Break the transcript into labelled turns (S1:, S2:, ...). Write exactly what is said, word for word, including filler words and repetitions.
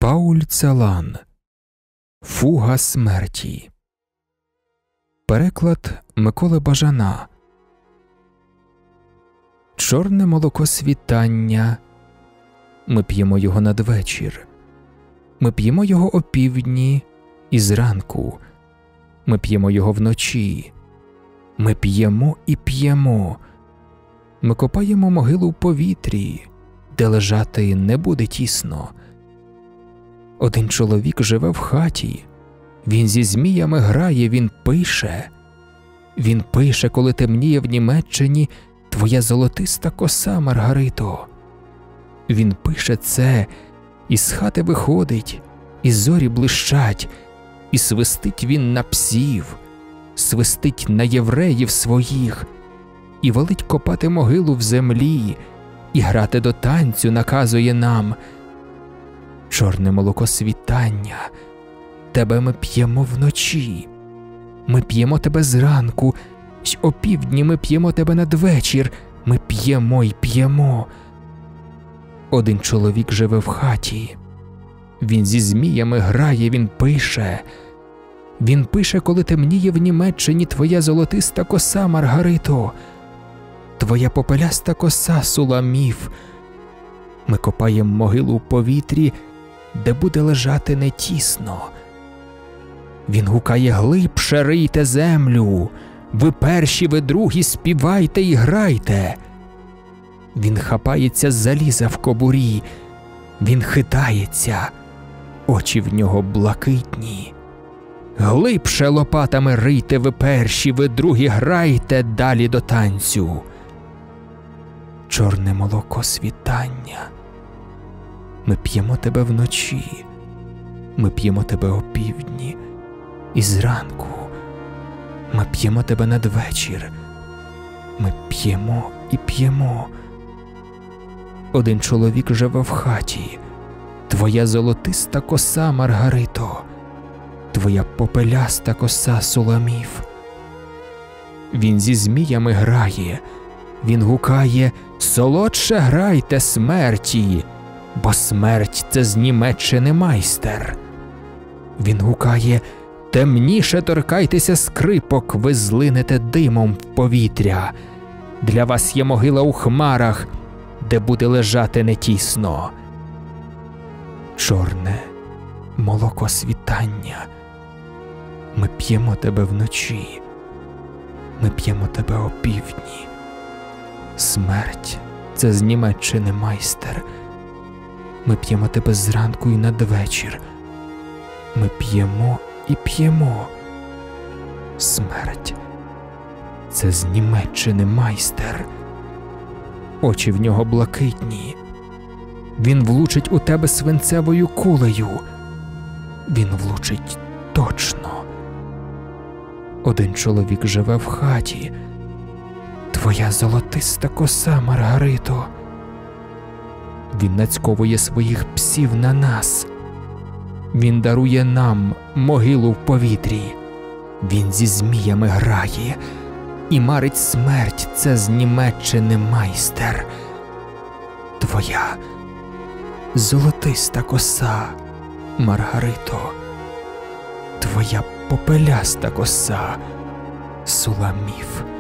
S1: Пауль Целан. Фуга смерті. Переклад Миколи Бажана. Чорне молоко світання. Ми п'ємо його надвечір. Ми п'ємо його опівдні і зранку. Ми п'ємо його вночі. Ми п'ємо і п'ємо. Ми копаємо могилу в повітрі, де лежати не буде тісно. Один чоловік живе в хаті. Він зі зміями грає, він пише. Він пише, коли темніє в Німеччині твоя золотиста коса, Маргарито. Він пише це, і з хати виходить, і зорі блищать, і свистить він на псів, свистить на євреїв своїх, і велить копати могилу в землі, і грати до танцю наказує нам. Чорне молоко світання, тебе ми п'ємо вночі, ми п'ємо тебе зранку, й опівдні ми п'ємо тебе надвечір, ми п'ємо й п'ємо. Один чоловік живе в хаті. Він зі зміями грає, він пише. Він пише, коли темніє в Німеччині твоя золотиста коса, Маргарито, твоя попеляста коса, Суламіф. Ми копаємо могилу в повітрі, де буде лежати не тісно. Він гукає глибше, рийте землю, ви перші, ви другі, співайте і грайте. Він хапається з заліза в кобурі, він хитається, очі в нього блакитні. Глибше лопатами рийте, ви перші, ви другі, грайте далі до танцю. Чорне молоко світання, ми п'ємо тебе вночі, ми п'ємо тебе опівдні і зранку, ми п'ємо тебе надвечір, ми п'ємо і п'ємо. Один чоловік живе в хаті, твоя золотиста коса, Маргарито, твоя попеляста коса, Суламіф. Він зі зміями грає, він гукає «Солодше грайте смерті, бо смерть – це з Німеччини майстер». Він гукає «Темніше торкайтеся скрипок, ви злинете димом в повітря. Для вас є могила у хмарах, де буде лежати не тісно». Чорне молоко світання, ми п'ємо тебе вночі, ми п'ємо тебе опівдні. Смерть – це з Німеччини майстер. Ми п'ємо тебе зранку і надвечір. Ми п'ємо і п'ємо. Смерть – це з Німеччини майстер. Очі в нього блакитні. Він влучить у тебе свинцевою кулею. Він влучить точно. Один чоловік живе в хаті. Твоя золотиста коса, Маргарито. Він нацьковує своїх псів на нас. Він дарує нам могилу в повітрі. Він зі зміями грає. І марить смерть – це з Німеччини майстер. Твоя золотиста коса, Маргарито. Твоя попеляста коса, Суламіф.